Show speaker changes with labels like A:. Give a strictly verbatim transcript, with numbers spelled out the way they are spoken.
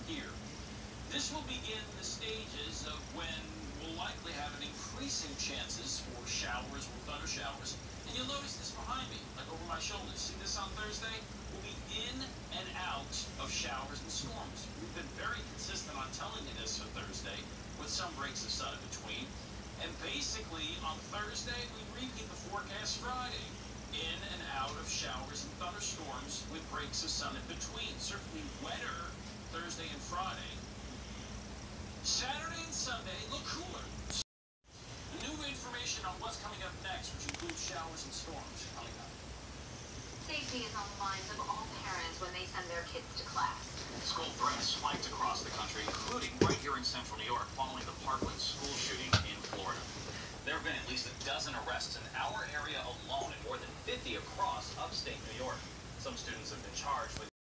A: here. This will begin the stages of when we'll likely have an increasing chances for showers or thunder showers. And you'll notice this behind me, like over my shoulders. See this on Thursday? We'll be in and out of showers and storms. We've been very consistent on telling you this for Thursday, with some breaks of sun in between. And basically, on Thursday, we repeat the forecast Friday. In and out of showers and thunderstorms with breaks of sun in between. Certainly wetter Thursday and Friday. Saturday and Sunday look cooler. New information on what's coming up next, which includes showers and storms coming up.
B: Safety is on the minds of all parents when they send their kids to class.
C: School threats spiked across the country, including right here in central New York, following the Parkland school shooting in Florida. There have been at least a dozen arrests in our area alone and more than fifty across upstate New York. Some students have been charged with